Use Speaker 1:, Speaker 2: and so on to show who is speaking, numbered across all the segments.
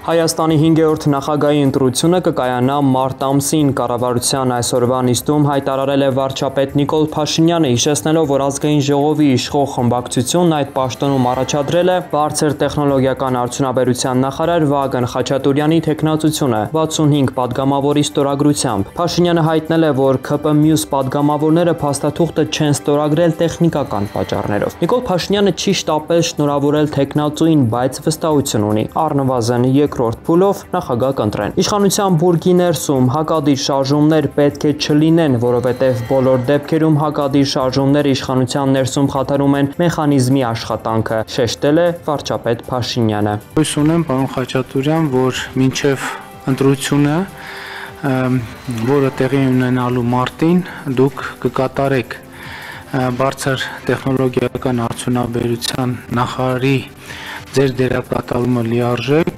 Speaker 1: Հայաստանի 5-րդ նախագահի ընտրությունը կկայանա մարտ ամսին կառավարության այսօրվա նիստում հայտարարել է վարչապետ Նիկոլ Փաշինյանը, հիշեցնելով, որ ազգային ժողովի իշխող խմբակցությունն այդ պաշտոնում առաջադրել է բարձր տեխնոլոգիական արդյունաբերության նախարար Վագն Խաչատուրյանի թեկնածությունը 65 падգամավորի ստորագրությամբ։ Փաշինյանը հայտնել է, որ ՔՊ մյուս падգամավորները փաստաթուղթը չեն ստորագրել տեխնիկական պատճառներով։ Նիկոլ Փաշինյանը չի շտապել շնորհավորել թեկնածուին, բայց վստահություն ունի, առնվազն երկրորդ փուլով նախագահ կընտրեն։ Իշխանության բուրգի ներսում հակադիր շարժումներ պետք է չլինեն, որովհետև բոլոր դեպքերում հակադիր շարժումները իշխանության ներսում խաթարում են մեխանիզմի աշխատանքը, շեշտել է վարչապետ Փաշինյանը։
Speaker 2: Հույս ունեմ, պարոն Խաչատուրյան, որ մինչև ընտրությունը, որը տեղի ունենալու մարտին, դուք կկատարեք բարձր տեխնոլոգիական արդյունաբերության նախարարի ձեր դերակատարումը լիարժեք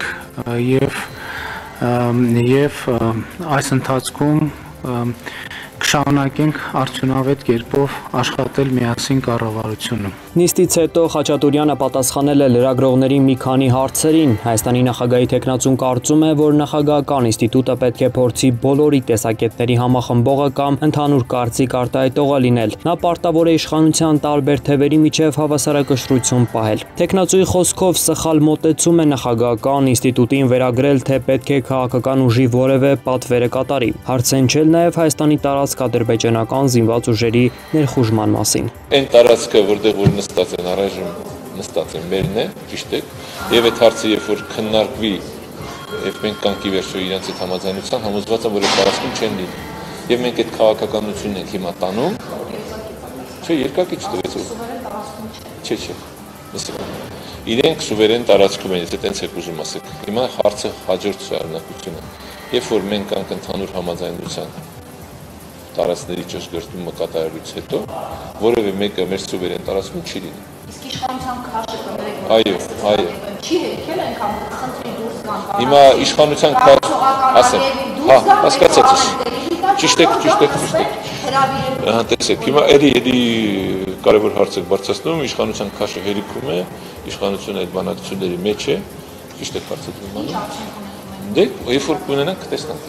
Speaker 2: եւ այս ընթացքում կշարունակենք արդյունավետ կերպով աշխատել միասին կառավարությունում։
Speaker 1: Նիստից հետո Խաչատուրյանը պատասխանել է լրագրողների մի քանի հարցերին։ Հայաստանի նախագահի թեկնածուն կարծում է, որ նախագահական ինստիտուտը պետք է փորձի բոլորի տեսակետների համախմբողը կամ ընդհանուր կարծիք արտահայտողը լինել։ Նա պարտավոր է իշխանության տարբեր թևերի միջև հավասարակշռություն պահել։ Թեկնածուի խոսքով սխալ մոտեցում է նախագահական ինստիտուտին վերագրել, թե պետք է քաղաքական ուժի որևէ պատվերը կատարի։ Հարցենչել նաև Հայաստանի տարածք ադրբեջանական զինված ուժերի ներխուժման մասին։
Speaker 3: Այն տարածքը, որտեղ որ նստած են առայժմ նստած են մերն է, ճիշտ է, եւ այդ հարցը երբ որ քննարկվի եւ մենք կանքի վերջո իրենց այդ համաձայնության համոզված եմ, որ այդ տարածքում չեն լինի։ Եվ մենք այդ քաղաքականությունն ենք հիմա տանում։ Չէ, երկակի չտվեց ու։ Չէ։ Իրենք սուվերեն տարածքում են, եթե տենց եք ուզում ասեք։ Հիմա հարցը հաջորդ շարունակությունը։ Երբ որ մենք կանք ընդհանուր համաձայնության տարածքների ճշգրտումը կատարելուց հետո, որևէ մեկը մեր սուվերեն տարածքում չի լինի։
Speaker 4: Իսկ իշխանության քաշը կներեք։
Speaker 3: Այո։
Speaker 4: Չի հերքել այնքան խնդրի դուրս գան։
Speaker 3: Հիմա իշխանության քաշ, ասեմ, հասկացած ես։ Ճիշտ եք։ Ահա տեսեք, հիմա էլի կարևոր հարց եք բարձրացնում, իշխանության քաշը հերիքում է, իշխանությունը այդ բանակցությունների մեջ է, ճիշտ եք բարձրացնում։ Դե, երբ որ կունենանք, կտեսնանք։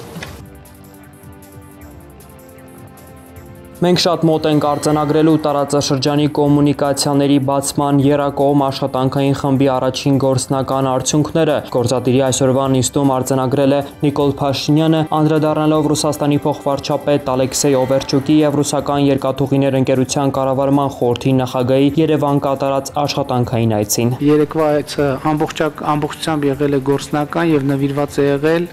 Speaker 1: Մենք շատ մոտ ենք արձանագրելու տարածաշրջանի կոմունիկացիաների բացման եռակողմ աշխատանքային խմբի առաջին գործնական արդյունքները, գործադիրի այսօրվա նիստում արձանագրել է Նիկոլ Փաշինյանը, անդրադառնալով Ռուսաստանի փոխվարչապետ Ալեքսեյ Օվերչուկի եւ ռուսական երկաթուղիներ ընկերության կառավարման խորհրդի նախագահի Երևան կատարած աշխատանքային այցին։
Speaker 2: Երեկվա այցը ամբողջությամբ եղել է գործնական եւ նվիրված է եղել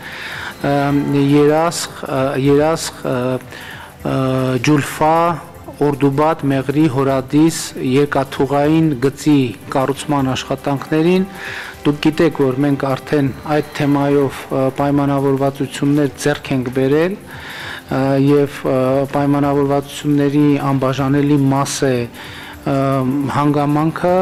Speaker 2: երասխ Ջուլֆա, Օրդուբադ, Մեղրի, Հորադիս երկաթուղային գծի կառուցման աշխատանքներին։ Դուք գիտեք, որ մենք արդեն այդ թեմայով պայմանավորվածություններ ձեռք ենք բերել եւ պայմանավորվածությունների անբաժանելի մաս է հանգամանքը,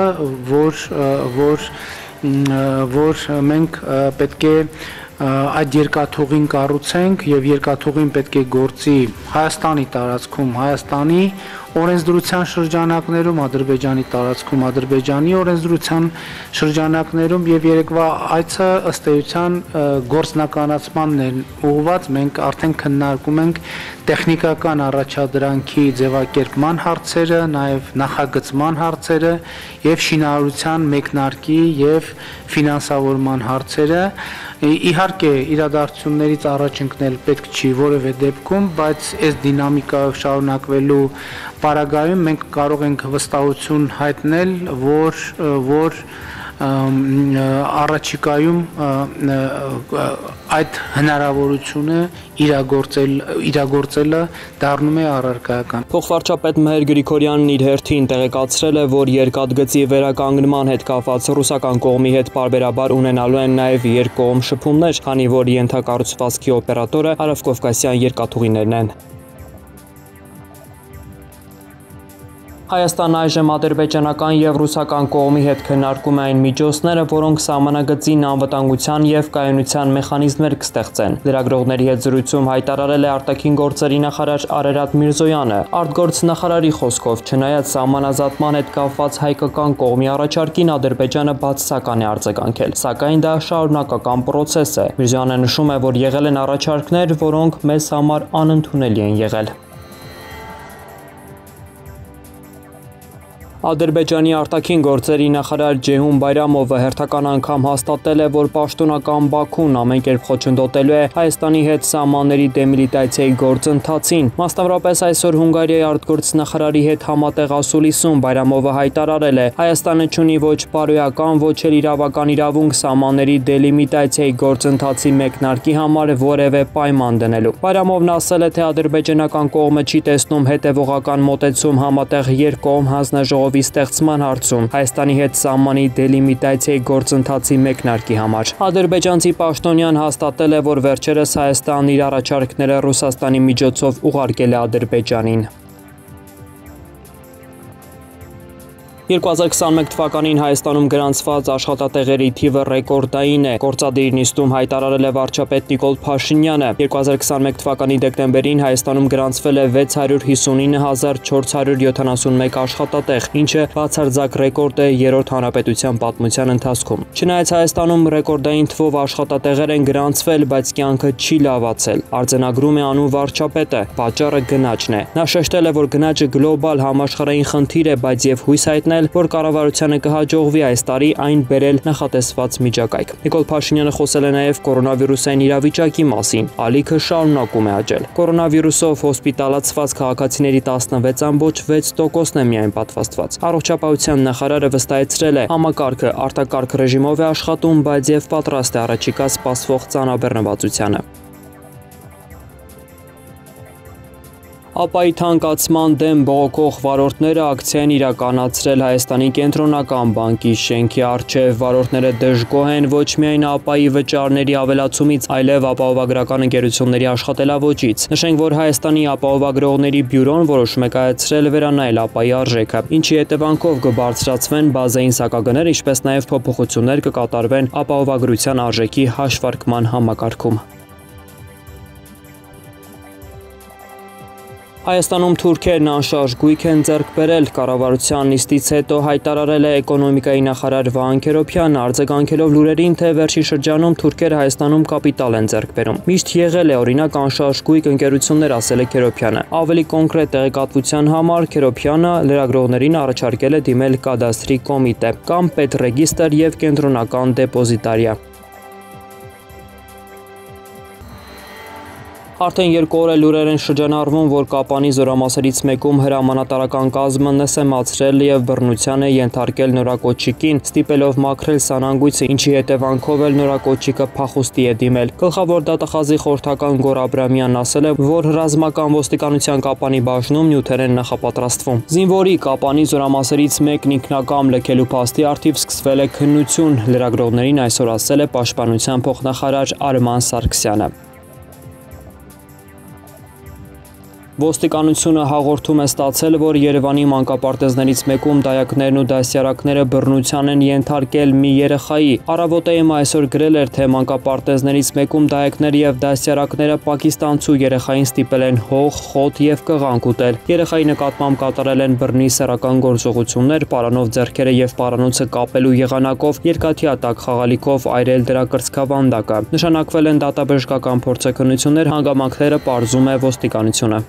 Speaker 2: որ մենք պետք է այդ երկաթուղին կառուցենք եւ երկաթուղին պետք է գործի Հայաստանի տարածքում, Հայաստանի օրենսդրության շրջանակներում, Ադրբեջանի տարածքում, Ադրբեջանի օրենսդրության շրջանակներում եւ երեկվա այցը ըստ էության գործնականացմանն է ուղղված։ Մենք արդեն քննարկում ենք տեխնիկական առաջադրանքի ձևակերպման հարցերը, նաեւ նախագծման հարցերը եւ շինարարության մեկնարկի եւ ֆինանսավորման հարցերը։ Իհարկե իրադարձություններից առաջ ընկնել պետք չի որևէ դեպքում, բայց այս դինամիկայով շարունակվելու պարագայում մենք կարող ենք վստահություն հայտնել, որ առաջիկայում այդ հնարավորությունը իրագործելը դառնում է առարկայական։
Speaker 1: Փոխվարչապետ Մհեր Գրիգորյանն իր հերթին տեղեկացրել է, որ երկաթգծի վերականգնման հետ կապված ռուսական կողմի հետ պարբերաբար ունենալու են նաև երկկողմ շփումներ, քանի որ ենթակառուցվածքի օպերատորը Հարավկովկասյան երկաթուղիներն են։ Հայաստանն այժմ ադրբեջանական եւ ռուսական կողմի հետ քննարկում է այն միջոցները, որոնք սահմանագծին անվտանգության եւ կայունության մեխանիզմներ կստեղծեն։ Լրագրողների հետ զրույցում հայտարարել է արտաքին գործերի նախարար Արարատ Միրզոյանը։ Արտգործնախարարի խոսքով, չնայած սահմանազատման հետ կապված հայկական կողմի առաջարկին Ադրբեջանը բացասական է արձագանքել, սակայն դա շարունակական պրոցես է։ Միրզոյանը նշում է, որ եղել են առաջարկներ, որոնք մեզ համար անընդունելի են եղել։ Ադրբեջանի արտաքին գործերի նախարար Ջեհուն Բայրամովը հերթական անգամ հաստատել է, որ պաշտոնական Բաքուն ամեն կերպ խոչընդոտելու է Հայաստանի հետ սահմանների դեմիլիտարիայի գործընթացին։ Մասնավորապես այսօր Հունգարիայի արտգործնախարարի հետ համատեղ ասուլիսում Բայրամովը հայտարարել է, Հայաստանը չունի ոչ բարոյական, ոչ էլ իրավական իրավունք սահմանների դելիմիտացիայի գործընթացի մեկնարկի համար որևէ պայման դնելու։ Բայրամովն ասել է, թե ադրբեջանական կողմը չի տեսնում հետևողական մոտեցում համատեղ երկկողմ հանձնաժողովի ստեղծման հարցում Հայաստանի հետ սահմանի դելիմիտացիայի գործընթացի մեկնարկի համար։ Ադրբեջանցի պաշտոնյան հաստատել է, որ վերջերս Հայաստանն իր առաջարկները Ռուսաստանի միջոցով ուղարկել է Ադրբեջանին։ 2021 թվականին Հայաստանում գրանցված աշխատատեղերի թիվը ռեկորդային է, գործադիր նիստում հայտարարել է վարչապետ Նիկոլ Փաշինյանը։ 2021 թվականի դեկտեմբերին Հայաստանում գրանցվել է 659,471 աշխատատեղ, ինչը բացարձակ ռեկորդ է երրորդ հանրապետության պատմության ընթացքում։ Չնայած Հայաստանում ռեկորդային թվով աշխատատեղեր են գրանցվել, բայց կյանքը չի լավացել, արձանագրում է անուն վարչապետը, պատճառը գնաճն է։ Նա շեշտել է, որ գնաճը գլոբալ համաշխարհային խնդիր է, բայց եւ հույս հայտնել, որ կառավարությանը կհաջողվի այս տարի այն բերել նախատեսված միջակայք։ Նիկոլ Փաշինյանը խոսել է նաև կորոնավիրուսային իրավիճակի մասին, ալիքը շարունակում է աճել։ Կորոնավիրուսով հոսպիտալացված քաղաքացիների 16.6%-ն է միայն պատվաստված։ Առողջապահության նախարարը վստահեցրել է, համակարգը արտակարգ ռեժիմով է աշխատում, բայց եւ պատրաստ է առաջիկա սպասվող ծանրաբեռնվածությանը։ Ապայի թանկացման դեմ բողոքող վարորդները ակցիա են իրականացրել Հայաստանի կենտրոնական բանկի շենքի առջև։ Վարորդները դժգոհ են ոչ միայն ապայի վճարների ավելացումից, այլև ապահովագրական ընկերությունների աշխատելավոճից։ Նշենք, որ Հայաստանի ապահովագրողների բյուրոն որոշում է կայացրել վերանայել ապայի արժեքը, ինչի հետևանքով կբարձրացվեն բազային սակագները, ինչպես նաև փոփոխություններ կկատարվեն ապահովագրության արժեքի հաշվարկման համակարգում։ Հայաստանում թուրքերն անշարժ գույք են ձեռք բերել։ Կառավարության նիստից հետո հայտարարել է էկոնոմիկայի նախարար Վահան Քերոբյանը, արձագանքելով լուրերին, թե վերջին շրջանում թուրքերը Հայաստանում կապիտալ են ձեռք բերում։ Միշտ եղել է օրինակ անշարժ գույք ընկերություններ, ասել է Քերոբյանը։ Ավելի կոնկրետ տեղեկատվության համար Քերոբյանը լրագրողներին առաջարկել է դիմել կադաստրի կոմիտե կամ պետռեգիստր եւ կենտրոնական դեպոզիտարիա։ Արդեն 2 օր է լուրեր են շրջանառվում, որ Կապանի զորամասերից մեկում հրամանատարական կազմը նսեմացրել եւ բռնության է ենթարկել նորակոչիկին, ստիպելով մաքրել սանանգույցը, ինչի հետևանքով էլ նորակոչիկը փախուստի է դիմել։ Գլխավոր դատախազի խորհրդական Գոր Աբրամյանն ասել է, որ ռազմական ոստիկանության Կապանի բաժնում նյութեր են նախապատրաստվում։ Զինվորի Կապանի զորամասերից մեկն ինքնակամ լքելու փաստի առթիվ սկսվել է քննություն, լրագրողներին այսօր ասել է պաշտպանության փոխնախարար Արման Սարգսյանը։ Ոստիկանությունը հաղորդում է ստացել, որ Երևանի մանկապարտեզներից մեկում դայակներն ու դասյարակները բռնության են ենթարկել մի երեխայի։ Առավոտեում այսօր գրել էր, թե մանկապարտեզներից մեկում դայակները եւ դասյարակները պակիստանցու երեխային ստիպել են հող, խոտ եւ կղանք ուտել։ Երեխայի նկատմամբ կատարել են բռնի սեռական գործողություններ, պարանով ձեռքերը եւ պարանոցը կապելու եղանակով երկաթյա տակ խաղալիքով այրել դրա կրծքավանդակը։ Նշանակվել են դատաբժշկական փորձաքննություններ, հանգամանքները պարզում է ոստիկանությունը։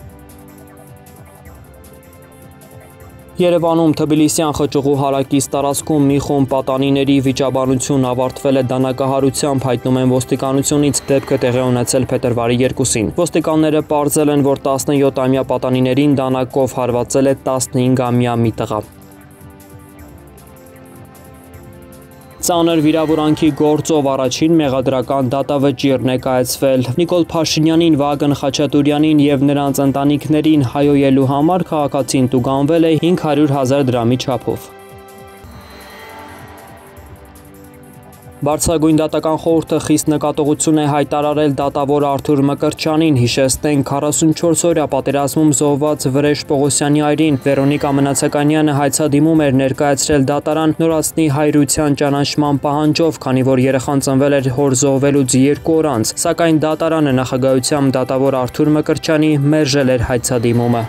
Speaker 1: Երևանում Թբիլիսյան խճուղու հարակից տարածքում մի խումբ պատանիների վիճաբանություն ավարտվել է դանակահարությամբ, հայտնում են ոստիկանությունից, դեպքը տեղի ունեցել փետրվարի 2-ին։ Ոստիկանները պարզել են, որ 17-ամյա պատանիներին դանակով հարվածել է 15-ամյա մի տղա։ Ծանր վիրավորանքի գործով առաջին մեղադրական դատավճիռ ներկայացվել։ Նիկոլ Փաշինյանին, Վագն Խաչատուրյանին եւ նրանց ընտանիքներին հայոյելու համար քաղաքացին տուգանվել է 500,000 դրամի չափով։ Բարձրագույն դատական խորհուրդը խիստ նկատողություն է հայտարարել դատավոր Արթուր Մկրտչյանին, հիշեցնենք 44-օրյա պատերազմում զոհված Վրեժ Պողոսյանի այրին Վերոնիկա Մնացականյանը հայցադիմում էր ներկայացրել դատարան նորացնի հայրության ճանաչման պահանջով, քանի որ երեխան ծնվել էր հոր զոհվելուց 2 օր անց, սակայն դատարանը նախագահությամբ դատավոր Արթուր Մկրտչյանի մերժել էր հայցադիմումը։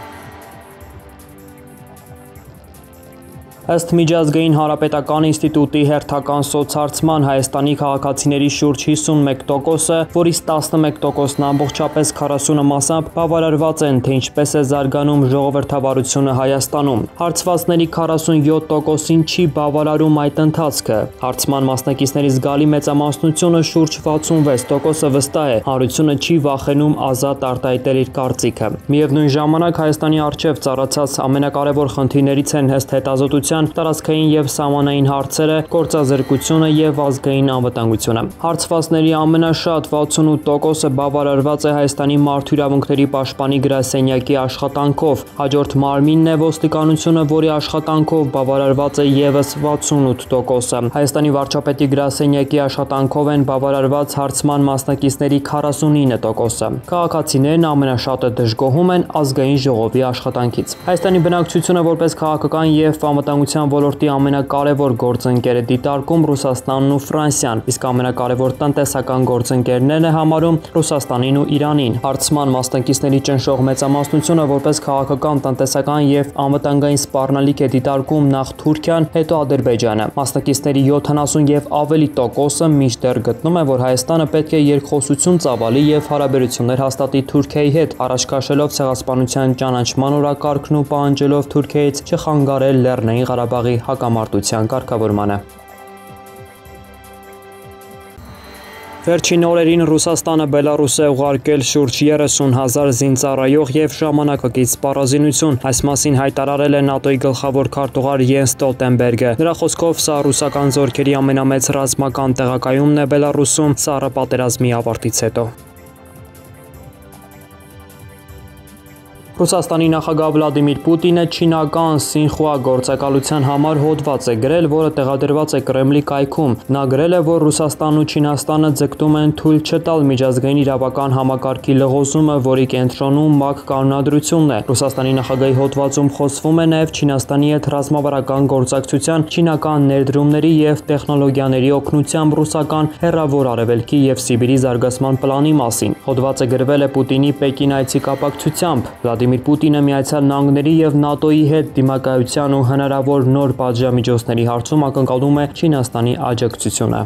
Speaker 1: Ըստ Միջազգային Հանրապետական ինստիտուտի հերթական սոցհարցման Հայաստանի քաղաքացիների շուրջ 51%-ը, որից 11%-ն ամբողջապես 40-ը մասամբ բավարարված են, թե ինչպես է զարգանում ժողովրդավարությունը Հայաստանում։ Հարցվածների 47%-ին չի բավարարում այդ ընթացքը։ Հարցման մասնակիցների զգալի մեծամասնությունը շուրջ 66%-ը վստահ է, հանրությունը չի վախենում ազատ արտահայտել իր կարծիքը։ Միևնույն ժամանակ Հայաստանի առջև ծառացած ամենակարևոր խնդիրներից են ըստ հետազոտության տարածքային եւ սահմանային հարցերը, գործազրկությունը եւ ազգային անվտանգությունը։ Հարցվածների ամենաշատ 68%-ը բավարարված է Հայաստանի մարդու իրավունքների պաշտպանի գրասենյակի աշխատանքով, հաջորդ մարմինն է ոստիկանությունը, որի աշխատանքով բավարարված է եւս 68%-ը։ Հայաստանի վարչապետի գրասենյակի աշխատանքով են բավարարված հարցման մասնակիցների 49%-ը։ Քաղաքացիներն ամենաշատը դժգոհում են ազգային ժողովի աշխատանքից։ Հայաստանի բնակչությունը որպես քաղաքական եւ անվտանգության ոլորտի ամենակարևոր գործընկերը դիտարկում Ռուսաստանն ու Ֆրանսիան, իսկ ամենակարևոր տնտեսական գործընկերներն է համարում Ռուսաստանին ու Իրանին։ Հարցման մասնակիցների ճնշող մեծամասնությունը որպես քաղաքական, տնտեսական եւ անվտանգային սպառնալիք է դիտարկում նախ Թուրքիան, հետո Ադրբեջանը։ Մասնակիցների 70 եւ ավելի տոկոսը մինչդեռ գտնում է, որ Հայաստանը պետք է երկխոսություն ծավալի եւ հարաբերություններ հաստատի Թուրքիայի հետ, առաջ քաշելով ցեղասպանության ճանաչման օրակարգն ու պահանջելով Թուրքիայից չխանգարել Լեռնային Ղարաբաղի հակամարտության կարգավորմանը։ Վերջին օրերին Ռուսաստանը Բելարուս է ուղարկել շուրջ 30,000 զինծառայող եւ ժամանակակից սպառազինություն։ Այս մասին հայտարարել է ՆԱՏՕ-ի գլխավոր քարտուղար Յենս Ստոլտենբերգը։ Նրա խոսքով սա ռուսական զորքերի ամենամեծ ռազմական տեղակայումն է Բելարուսում սառը պատերազմի ավարտից հետո։ Ռուսաստանի նախագահ Վլադիմիր Պուտինը չինական Սինխուա գործակալության համար հոդված է գրել, որը տեղադրված է Կրեմլի կայքում։ Նա գրել է, որ Ռուսաստանն ու Չինաստանը ձգտում են թույլ չտալ միջազգային իրավական համակարգի լղոզումը, որի կենտրոնում ՄԱԿ կանոնադրությունն է։ Ռուսաստանի նախագահի հոդվածում խոսվում է նաև Չինաստանի հետ ռազմավարական գործակցության, չինական ներդրումների եւ տեխնոլոգիաների օգնությամբ ռուսական հեռավոր արևելքի եւ Սիբիրի զարգացման պլանի մասին։ Հոդվածը գրվել է Պուտինի Պեկին այցի կապակցությամբ։ Վլադիմիր Պուտինը Միացյալ Նահանգների եւ ՆԱՏՕ-ի հետ դիմակայության ու հնարավոր նոր պատժամիջոցների հարցում ակնկալում է Չինաստանի աջակցությունը։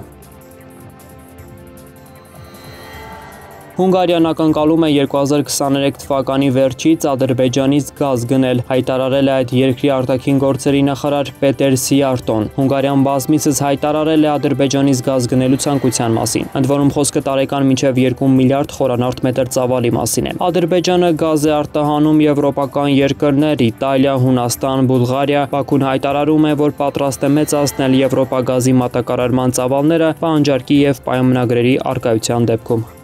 Speaker 1: Հունգարիան ակնկալում է 2023 թվականի վերջից Ադրբեջանից գազ գնել, հայտարարել է այդ երկրի արտաքին գործերի նախարար Պետեր Սիարտոն։ Հունգարիան բազմիցս հայտարարել է Ադրբեջանից գազ գնելու ցանկության մասին, ընդ որում խոսքը տարեկան մինչև 2 միլիարդ խորանարդ մետր ծավալի մասին է։ Ադրբեջանը գազ է արտահանում եվրոպական երկրներ՝ Իտալիա, Հունաստան, Բուլղարիա։ Բաքուն հայտարարում է, որ պատրաստ է մեծացնել Եվրոպա գազի մատակարարման ծավալները պահանջարկի եւ պայմանագրերի առկայության դեպքում։